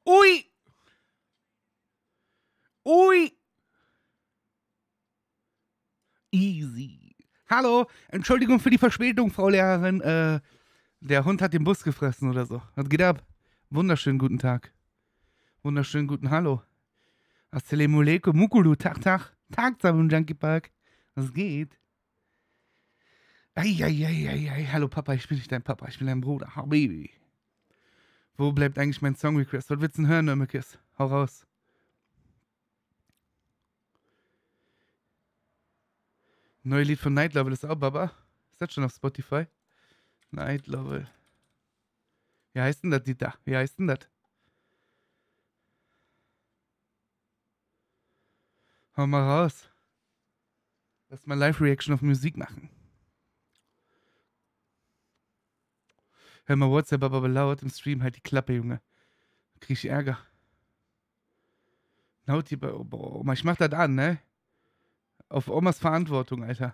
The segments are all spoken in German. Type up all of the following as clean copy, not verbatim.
Ui! Ui! Easy. Hallo, Entschuldigung für die Verspätung, Frau Lehrerin. Der Hund hat den Bus gefressen oder so. Was geht ab? Wunderschönen guten Tag. Wunderschönen guten Hallo. Assalamu alaikum, Mukulu, Tag, Tag. Tag, zusammen im Junkie Park. Was geht? Eieieiei. Hallo Papa, ich bin nicht dein Papa, ich bin dein Bruder. Habibi. Wo bleibt eigentlich mein Song-Request? Was willst du denn hören, Nürmekis? Hau raus. Neue Lied von Night Level ist auch, Baba. Ist das schon auf Spotify? Night Level. Wie heißt denn das Lied da? Wie heißt denn das? Hau mal raus. Lass mal Live-Reaction auf Musik machen. Hör mal WhatsApp aber laut im Stream, halt die Klappe, Junge. Krieg ich Ärger. Nauti bei Oma, ich mach das an, ne? Auf Omas Verantwortung, Alter.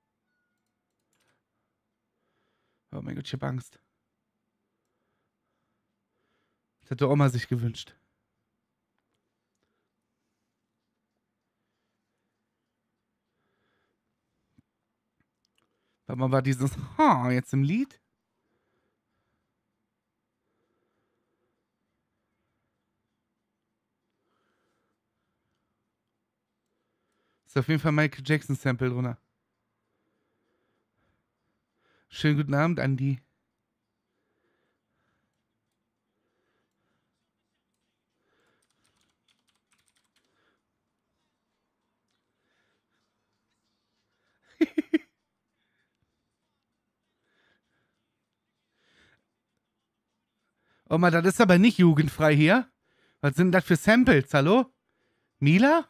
Oh mein Gott, ich hab Angst. Das hätte Oma sich gewünscht. Warte mal, war dieses jetzt im Lied? Ist auf jeden Fall Michael Jackson Sample drunter. Schönen guten Abend, Andi. Oma, das ist aber nicht jugendfrei hier. Was sind das für Samples, hallo? Mila?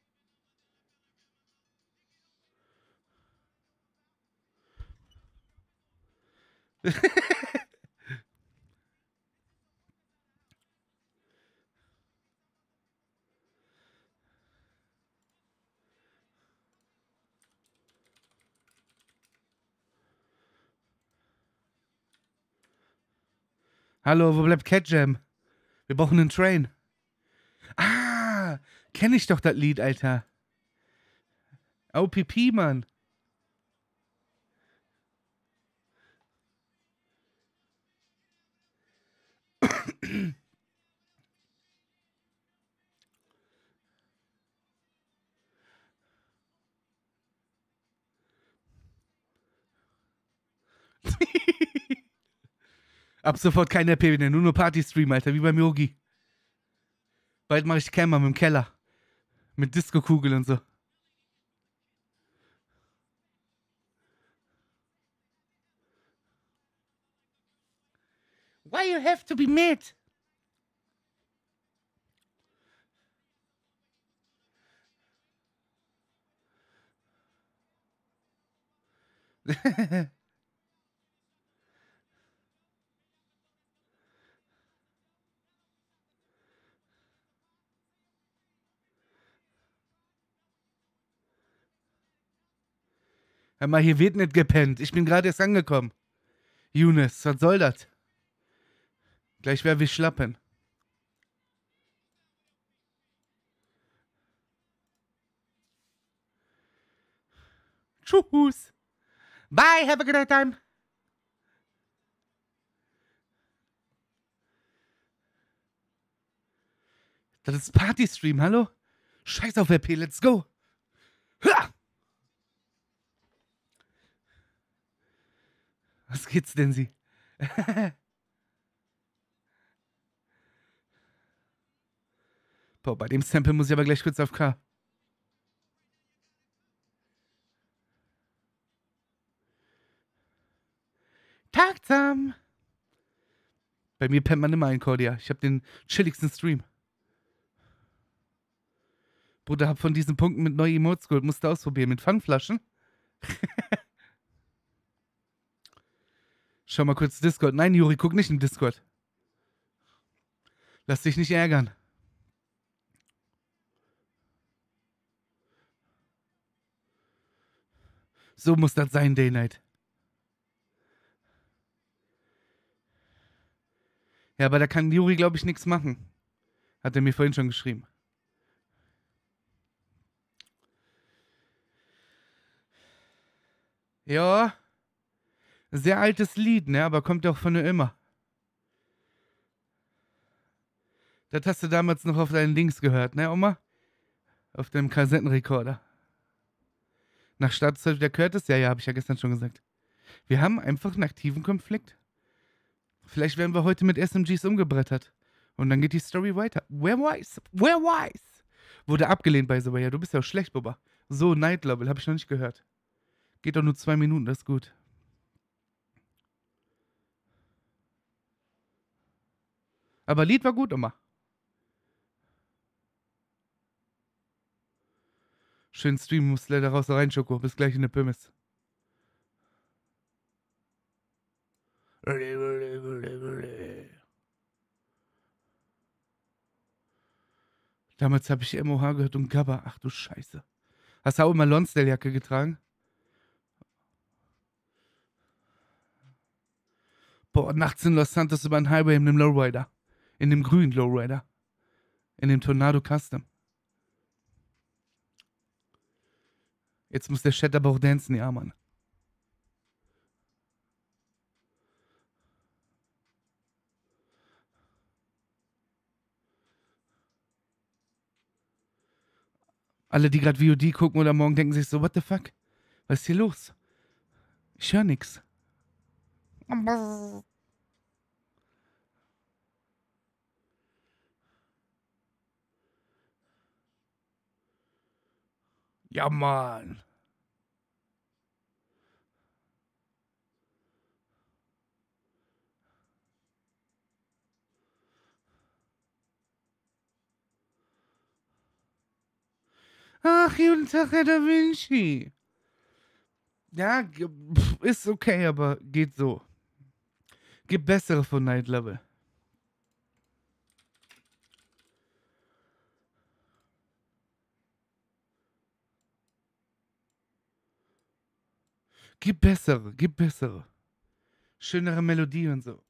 Hallo, wo bleibt Cat Jam? Wir brauchen einen Train. Ah, kenne ich doch das Lied, Alter. OPP, Mann. Ab sofort kein RP mehr, nur Party-Stream, Alter, wie beim Yogi. Bald mache ich Camera mit dem Keller. Mit Disco-Kugel und so. Why you have to be mad? Hör mal, hier wird nicht gepennt. Ich bin gerade erst angekommen. Younes, was soll das? Gleich werden wir schlappen. Tschüss. Bye, have a good time. Das ist Partystream, hallo? Scheiß auf RP, let's go. Ha! Was geht's denn sie? Boah, bei dem Sample muss ich aber gleich kurz auf K. Tagsam. Bei mir pennt man immer ein Cordia. Ich habe den chilligsten Stream. Bruder, hab von diesen Punkten mit neuen Emotes geholt. Musste ausprobieren. Mit Pfandflaschen. Schau mal kurz Discord. Nein, Juri, guck nicht in Discord. Lass dich nicht ärgern. So muss das sein, Day Night. Ja, aber da kann Juri, glaube ich, nichts machen. Hat er mir vorhin schon geschrieben. Ja. Sehr altes Lied, ne? Aber kommt ja auch von nur immer. Das hast du damals noch auf deinen Links gehört, ne, Oma? Auf deinem Kassettenrekorder. Nach Startzeit der Curtis? Ja, hab ich ja gestern schon gesagt. Wir haben einfach einen aktiven Konflikt. Vielleicht werden wir heute mit SMGs umgebrettert. Und dann geht die Story weiter. Where wise? Where wise? Wurde abgelehnt bei so, ja, du bist ja auch schlecht, Bubba. So, Night Level, hab ich noch nicht gehört. Geht doch nur 2 Minuten, das ist gut. Aber Lied war gut, Oma. Schön Stream, musst leider raus rein, Schoko. Bis gleich in der Pimmes. Damals habe ich MOH gehört und Gabba. Ach du Scheiße. Hast du auch immer Lonsdale-Jacke getragen? Boah, nachts in Los Santos über den Highway in dem Lowrider. In dem grünen Lowrider. In dem Tornado Custom. Jetzt muss der Chat aber auch dancen, ja, Mann. Alle, die gerade VOD gucken oder morgen denken sich so, what the fuck? Was ist hier los? Ich höre nix. Ja, Mann. Ach, guten Tag, Herr Da Vinci. Ja, ist okay, aber geht so. Gibt bessere von Night Level. Gibt bessere, gibt bessere. Schönere Melodie und so.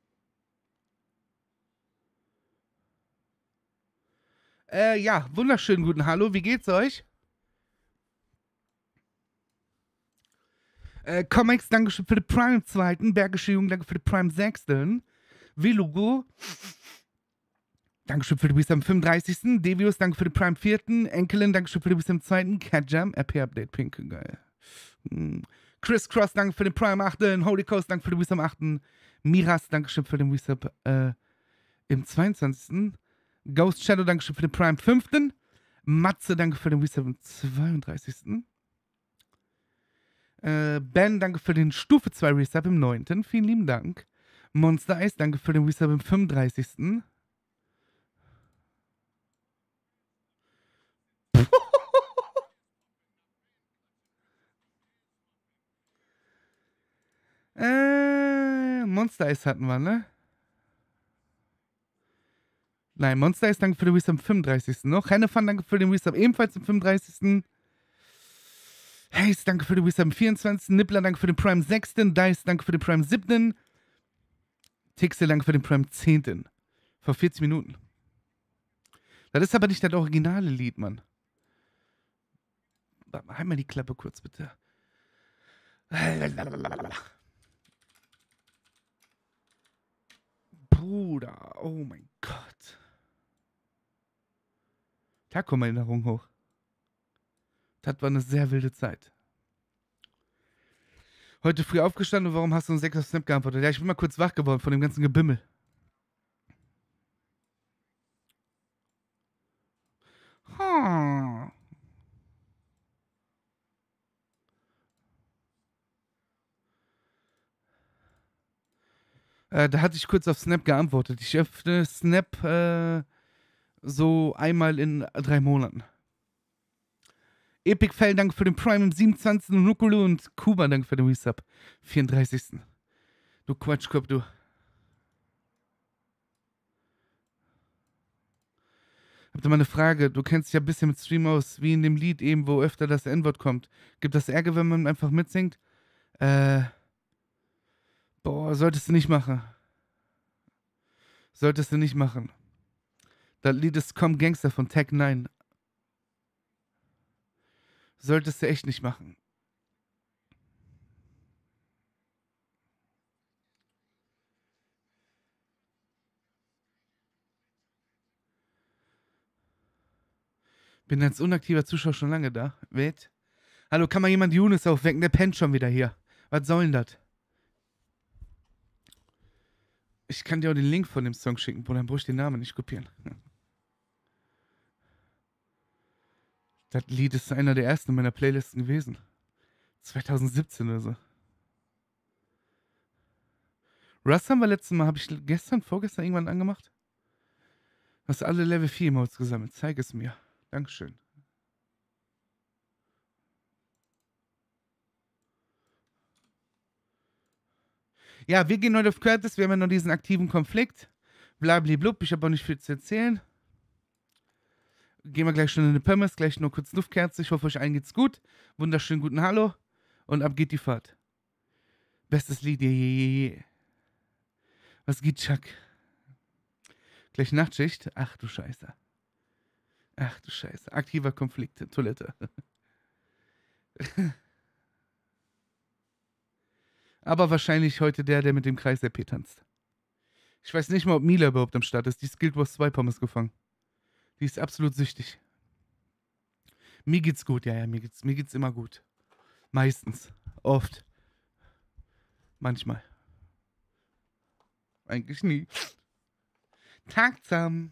Ja, wunderschönen guten Hallo, wie geht's euch? Comics, Dankeschön für den Prime 2. Bergische Jugend, danke für den Prime 6. Velugo, Dankeschön für den Wisdom 35. Devius, danke für den Prime 4. Enkelin, Dankeschön für den Wisdom 2. Catjam, RP-Update, Pink, geil. Chris Cross, danke für den Prime 8. Holy Coast, danke für den Wisdom 8. Miras, Dankeschön für den Wisdom im 22. Ghost Shadow, Dankeschön für den Prime 5. Matze, danke für den Wisdom im 32. Ben, danke für den Stufe 2 Resub im 9. Vielen lieben Dank. Monster Ice, danke für den Resub im 35. Monster Ice hatten wir, ne? Nein, Monster Ice, danke für den Resub im 35. noch. Hennefan, danke für den Resub ebenfalls im 35. Haze, danke für den Resub im 24. Nippler, danke für den Prime 6. Dice, danke für den Prime 7. Tixel, danke für den Prime 10. Vor 40 Minuten. Das ist aber nicht das originale Lied, Mann. Halt mal die Klappe kurz, bitte. Bruder, oh mein Gott. Da kommt meine Erinnerung hoch. Das war eine sehr wilde Zeit. Heute früh aufgestanden und warum hast du einen 6er Snap geantwortet? Ja, ich bin mal kurz wach geworden von dem ganzen Gebimmel. Da hatte ich kurz auf Snap geantwortet. Ich öffne Snap so einmal in 3 Monaten. Epic Fell, danke für den Prime im 27. Nukulu und Kuba, danke für den Resub. 34. Du Quatschkopf, du. Habt ihr mal eine Frage? Du kennst dich ja ein bisschen mit Stream aus, wie in dem Lied eben, wo öfter das N-Wort kommt. Gibt das Ärger, wenn man einfach mitsingt? Boah, solltest du nicht machen. Solltest du nicht machen. Das Lied ist Komm Gangster von Tech 9. Solltest du echt nicht machen. Bin als unaktiver Zuschauer schon lange da. Wait. Hallo, kann mal jemand Younes aufwecken? Der pennt schon wieder hier. Was soll denn das? Ich kann dir auch den Link von dem Song schicken, Bruder, dann brauche ich den Namen nicht kopieren. Das Lied ist einer der ersten in meiner Playlisten gewesen. 2017 oder so. Rust haben wir letztes Mal, habe ich vorgestern irgendwann angemacht? Du hast alle Level 4 Emotes gesammelt. Zeig es mir. Dankeschön. Ja, wir gehen heute auf Curtis. Wir haben ja noch diesen aktiven Konflikt. Blablablub. Ich habe auch nicht viel zu erzählen. Gehen wir gleich schon in eine Pommes. Gleich nur kurz Luftkerze. Ich hoffe, euch allen geht's gut. Wunderschönen guten Hallo. Und ab geht die Fahrt. Bestes Lied. Je. Was geht, Chuck? Gleich Nachtschicht. Ach du Scheiße. Ach du Scheiße. Aktiver Konflikt. Toilette. Aber wahrscheinlich heute der mit dem Kreis-RP tanzt. Ich weiß nicht mal, ob Mila überhaupt am Start ist. Die ist Guild Wars 2 Pommes gefangen. Die ist absolut süchtig. Mir geht's gut, ja, mir geht's immer gut. Meistens. Oft. Manchmal. Eigentlich nie. Tag zusammen.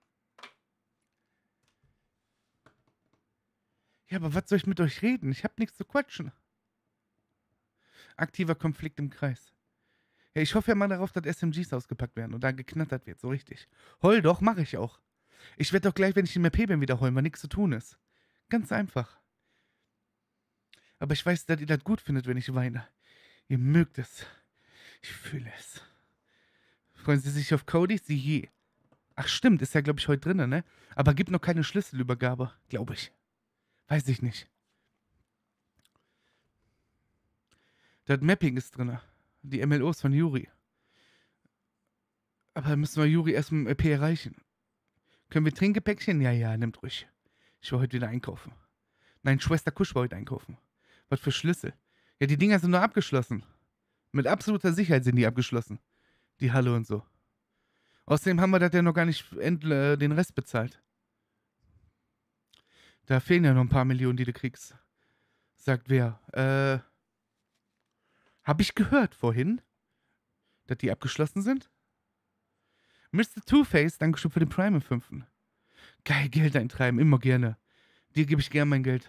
Ja, aber was soll ich mit euch reden? Ich hab nichts zu quatschen. Aktiver Konflikt im Kreis. Ja, ich hoffe ja mal darauf, dass SMGs ausgepackt werden und da geknattert wird, so richtig. Heul doch, mache ich auch. Ich werde doch gleich, wenn ich in MP bin, wieder heulen, weil nichts zu tun ist. Ganz einfach. Aber ich weiß, dass ihr das gut findet, wenn ich weine. Ihr mögt es. Ich fühle es. Freuen Sie sich auf Cody? Sie je. Ach stimmt, ist ja, glaube ich, heute drin, ne? Aber gibt noch keine Schlüsselübergabe, glaube ich. Weiß ich nicht. Das Mapping ist drin. Die MLOs von Yuri. Aber müssen wir Yuri erst im EP erreichen. Können wir Trinkgepäckchen? Ja, nimmt ruhig. Ich war heute wieder einkaufen. Nein, Schwester Kusch war heute einkaufen. Was für Schlüssel? Ja, die Dinger sind nur abgeschlossen. Mit absoluter Sicherheit sind die abgeschlossen. Die Halle und so. Außerdem haben wir das ja noch gar nicht den Rest bezahlt. Da fehlen ja noch ein paar Millionen, die du kriegst. Sagt wer? Hab ich gehört vorhin, dass die abgeschlossen sind? Mr. Two-Face, Dankeschön für den Prime im 5. Geil, Geld eintreiben, immer gerne. Dir gebe ich gern mein Geld.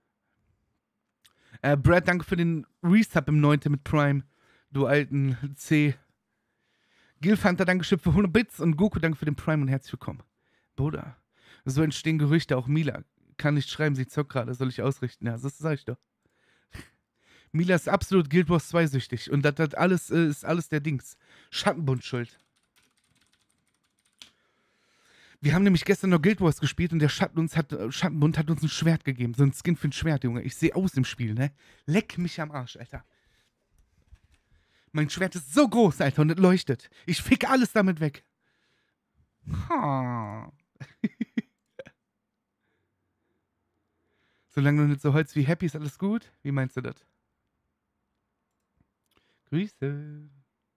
Brad, danke für den Resub im 9. mit Prime. Du alten C. Gilfhunter, Dankeschön für 100 Bits. Und Goku, danke für den Prime und herzlich willkommen. Bruder, so entstehen Gerüchte. Auch Mila kann nicht schreiben, sie zockt gerade. Soll ich ausrichten? Ja, das sag ich doch. Mila ist absolut Guild Wars 2 süchtig. Und das alles ist alles der Dings. Schattenbund schuld. Wir haben nämlich gestern noch Guild Wars gespielt und der Schattenbund hat uns ein Schwert gegeben. So ein Skin für ein Schwert, Junge. Ich sehe aus im Spiel, ne? Leck mich am Arsch, Alter. Mein Schwert ist so groß, Alter, und es leuchtet. Ich fick alles damit weg. Solange du nicht so Holz wie Happy ist, alles gut? Wie meinst du das? Grüße.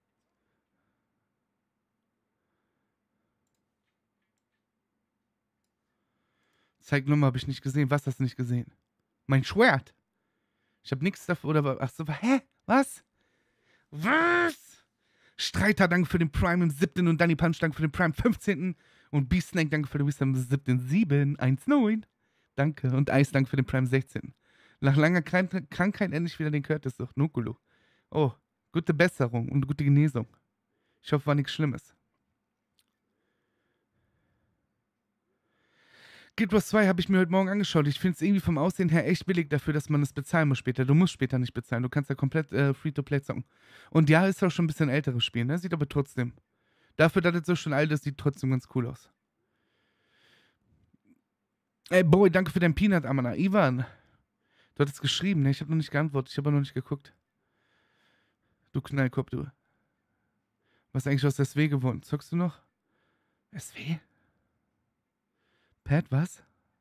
Zeignummer habe ich nicht gesehen. Was hast du nicht gesehen? Mein Schwert. Ich habe nichts dafür. Oder ach so, hä? Was? Was? Streiter, danke für den Prime im 7. und Danny Punch, danke für den Prime 15. Und B-Snake, danke für den Wisdom im 7. 719. Danke. Und Ice, danke für den Prime 16. Nach langer Krankheit endlich wieder den Curtis durch. Nukulu. Oh, gute Besserung und gute Genesung. Ich hoffe, war nichts Schlimmes. Guild Wars 2 habe ich mir heute Morgen angeschaut. Ich finde es irgendwie vom Aussehen her echt billig dafür, dass man es bezahlen muss später. Du musst später nicht bezahlen. Du kannst ja komplett Free-to-Play zocken. Und ja, ist auch schon ein bisschen älteres Spiel, ne? Sieht aber trotzdem. Dafür, dass es so schon alt ist, sieht trotzdem ganz cool aus. Ey, Boy, danke für dein Peanut, Amana. Ivan, du hattest geschrieben, ne? Ich habe noch nicht geantwortet. Ich habe noch nicht geguckt. Du Knallkopf, du. Was ist eigentlich aus SW geworden? Zockst du noch? SW? Pat, was?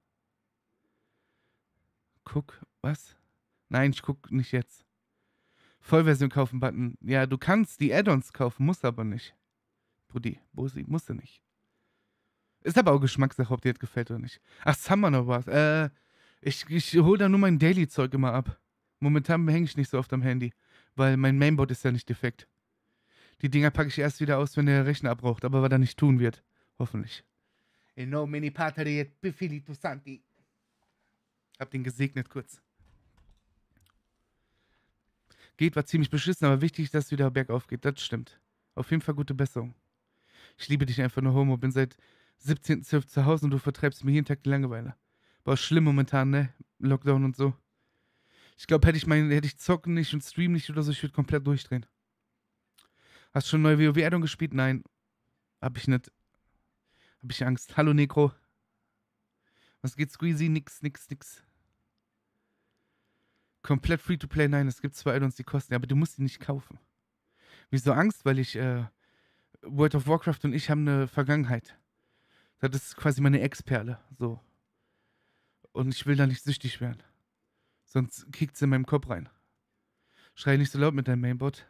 Guck, was? Nein, ich guck nicht jetzt. Vollversion kaufen Button. Ja, du kannst die Add-ons kaufen, musst aber nicht. Brudi, Bosi, musst du nicht. Ist aber auch Geschmackssache, ob dir das gefällt oder nicht. Ach, Summer noch was. Ich hole da nur mein Daily-Zeug immer ab. Momentan hänge ich nicht so oft am Handy, weil mein Mainboard ist ja nicht defekt. Die Dinger packe ich erst wieder aus, wenn der Rechner abraucht, aber was er nicht tun wird. Hoffentlich. In nomine Patri et Spiritus Sancti. Hab den gesegnet kurz. Geht, war ziemlich beschissen, aber wichtig, dass es wieder bergauf geht. Das stimmt. Auf jeden Fall gute Besserung. Ich liebe dich einfach nur, Homo. Bin seit 17.12. zu Hause und du vertreibst mir jeden Tag die Langeweile. Boah, schlimm momentan, ne? Lockdown und so. Ich glaube, hätte ich zocken nicht und streamen nicht oder so, ich würde komplett durchdrehen. Hast du schon neue WoW-Addon gespielt? Nein. Hab ich nicht. Hab ich Angst. Hallo, Necro. Was geht, Squeezy? Nix. Komplett Free-to-Play? Nein, es gibt 2 Addons, die kosten, aber du musst die nicht kaufen. Wieso Angst? Weil World of Warcraft und ich haben eine Vergangenheit. Das ist quasi meine Ex-Perle, so. Und ich will da nicht süchtig werden. Sonst kickt's in meinem Kopf rein. Schrei nicht so laut mit deinem Mainbot.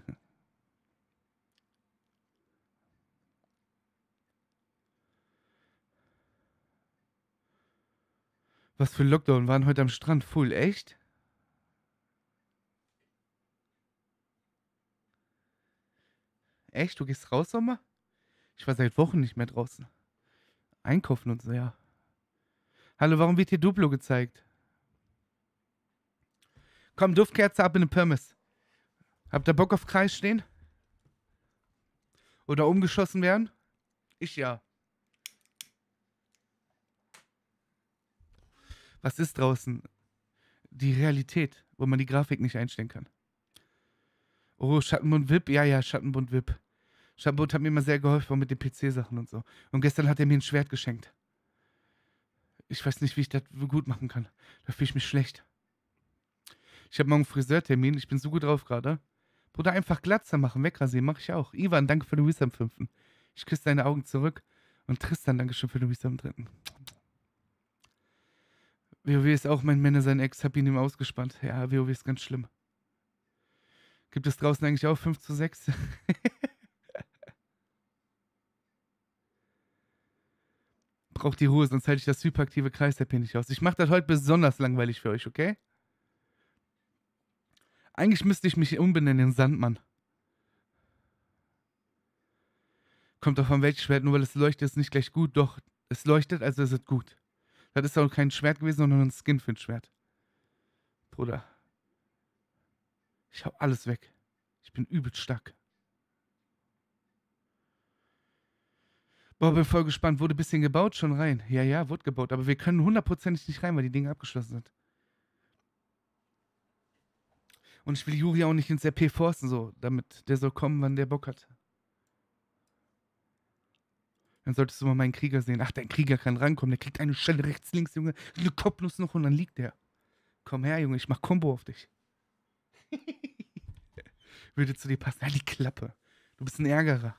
Was für Lockdown? Waren heute am Strand full, echt? Echt? Du gehst raus, Sommer? Ich war seit Wochen nicht mehr draußen. Einkaufen und so, ja. Hallo, warum wird hier Duplo gezeigt? Komm, Duftkerze ab in eine Pirmes. Habt ihr Bock auf Kreis stehen? Oder umgeschossen werden? Ich ja. Was ist draußen? Die Realität, wo man die Grafik nicht einstellen kann. Oh, Schattenbund VIP? Ja, Schattenbund VIP. Schattenbund hat mir immer sehr geholfen mit den PC-Sachen und so. Und gestern hat er mir ein Schwert geschenkt. Ich weiß nicht, wie ich das gut machen kann. Da fühle ich mich schlecht. Ich habe morgen einen Friseurtermin. Ich bin so gut drauf gerade. Bruder, einfach Glatze machen, wegrasieren. Mache ich auch. Ivan, danke für den Wisdom 5. Ich küsse deine Augen zurück. Und Tristan, danke schön für den Wisdom 3. WoW ist auch mein Männer, sein Ex. Hab ihn ihm ausgespannt. Ja, WoW ist ganz schlimm. Gibt es draußen eigentlich auch 5:6? Braucht die Ruhe, sonst halte ich das hyperaktive Kreis-RP nicht aus. Ich mache das heute besonders langweilig für euch, okay? Eigentlich müsste ich mich umbenennen in Sandmann. Kommt davon welches Schwert, nur weil es leuchtet, ist nicht gleich gut. Doch, es leuchtet, also ist es gut. Das ist auch kein Schwert gewesen, sondern ein Skin für ein Schwert. Bruder. Ich hau alles weg. Ich bin übelst stark. Boah, bin voll gespannt. Wurde ein bisschen gebaut? Schon rein. Ja, wurde gebaut. Aber wir können hundertprozentig nicht rein, weil die Dinge abgeschlossen sind. Und ich will Juri auch nicht ins RP forcen, so, damit der soll kommen, wann der Bock hat. Dann solltest du mal meinen Krieger sehen. Ach, dein Krieger kann rankommen. Der kriegt eine Stelle rechts, links, Junge. Eine Kopfnuss noch und dann liegt der. Komm her, Junge. Ich mach Combo auf dich. Würde zu dir passen. Halt die Klappe. Du bist ein Ärgerer.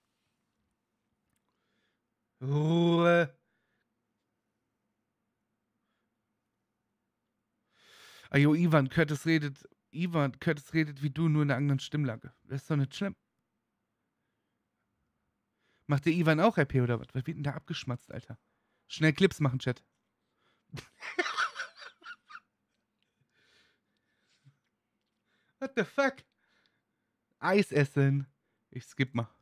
Ruhe. Ajo, Curtis redet wie du, nur in einer anderen Stimmlage. Das ist doch nicht schlimm. Macht der Ivan auch RP oder was? Was wird denn da abgeschmatzt, Alter? Schnell Clips machen, Chat. What the fuck? Eis essen. Ich skip mal.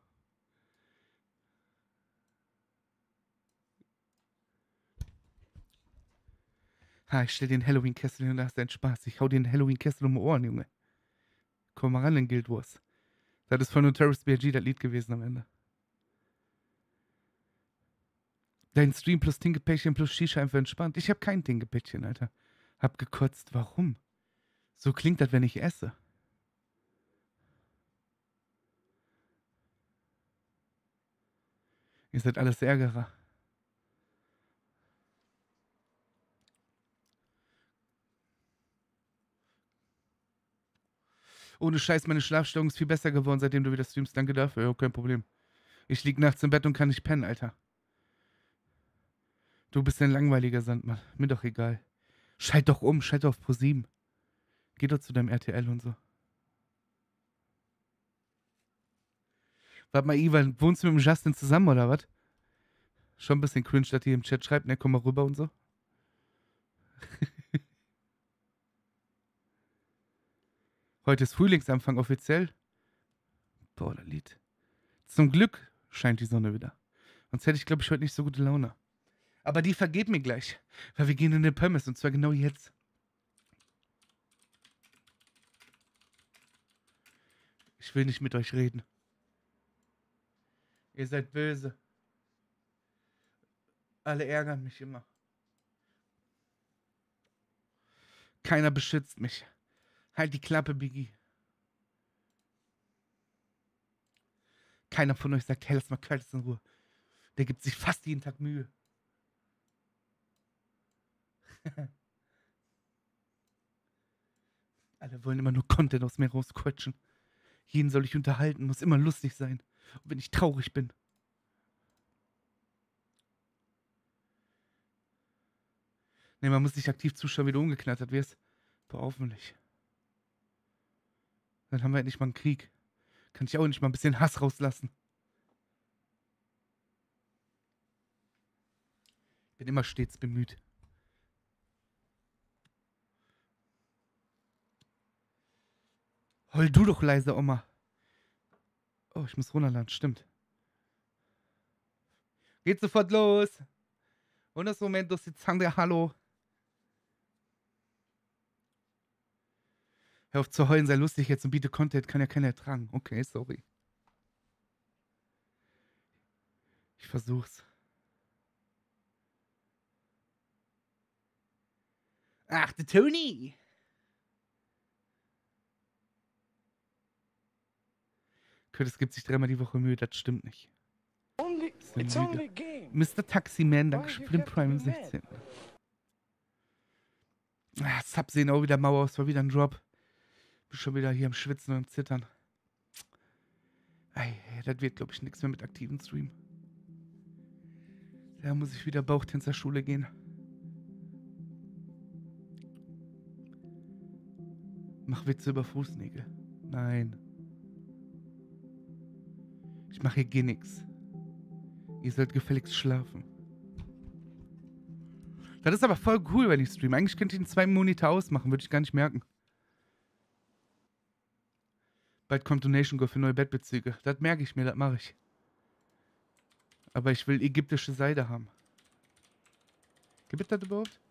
Ha, ich stell dir den Halloween-Kessel hin und da hast deinen Spaß. Ich hau dir den Halloween-Kessel um die Ohren, Junge. Komm mal ran in Guild Wars. Das ist von Notorious B.I.G. das Lied gewesen am Ende. Dein Stream plus Tinkepäckchen plus Shisha einfach entspannt. Ich hab kein Tinkepäckchen, Alter. Hab gekotzt. Warum? So klingt das, wenn ich esse. Ihr seid alles Ärgerer. Ohne Scheiß, meine Schlafstörung ist viel besser geworden, seitdem du wieder streamst. Danke dafür. Ja, kein Problem. Ich lieg nachts im Bett und kann nicht pennen, Alter. Du bist ein langweiliger Sandmann. Mir doch egal. Schalt doch um, schalt doch auf Pro7. Geh doch zu deinem RTL und so. Warte mal, Ivan, wohnst du mit dem Justin zusammen oder was? Schon ein bisschen cringe, dass ihr im Chat schreibt, ne, komm mal rüber und so. Heute ist Frühlingsanfang offiziell. Boah, das Lied. Zum Glück scheint die Sonne wieder. Sonst hätte ich, glaube ich, heute nicht so gute Laune. Aber die vergeht mir gleich. Weil wir gehen in den Pommes und zwar genau jetzt. Ich will nicht mit euch reden. Ihr seid böse. Alle ärgern mich immer. Keiner beschützt mich. Halt die Klappe, Biggie. Keiner von euch sagt, hey, lass mal Curtis in Ruhe. Der gibt sich fast jeden Tag Mühe. Alle wollen immer nur Content aus mir rausquetschen. Jeden soll ich unterhalten, muss immer lustig sein. Und wenn ich traurig bin. Ne, man muss nicht aktiv zuschauen, wie du umgeknattert wirst. Boah, hoffentlich. Dann haben wir endlich mal einen Krieg. Kann ich auch nicht mal ein bisschen Hass rauslassen. Bin immer stets bemüht. Heul du doch leise, Oma. Oh, ich muss runterladen, stimmt. Geht sofort los. Unos momentos, jetzt Sandra, hallo. Hör auf zu heulen, sei lustig jetzt und biete Content, kann ja keiner ertragen. Okay, sorry. Ich versuch's. Ach, der Tony. Curtis gibt sich 3-mal die Woche Mühe, das stimmt nicht. It's only game. Mr. Taximan, danke schön für den Prime im 16. Ah, Sub sehen auch wieder Mauer aus, war wieder ein Drop. Bin schon wieder hier am Schwitzen und am Zittern. Ey, das wird, glaube ich, nichts mehr mit aktiven Stream. Da muss ich wieder Bauchtänzerschule gehen. Mach Witze über Fußnägel. Nein. Ich mache hier gar nichts. Ihr sollt gefälligst schlafen. Das ist aber voll cool, wenn ich streame. Eigentlich könnte ich den 2 Monitor ausmachen, würde ich gar nicht merken. Bald kommt Donation Go für neue Bettbezüge. Das merke ich mir, das mache ich. Aber ich will ägyptische Seide haben. Gibt es das überhaupt?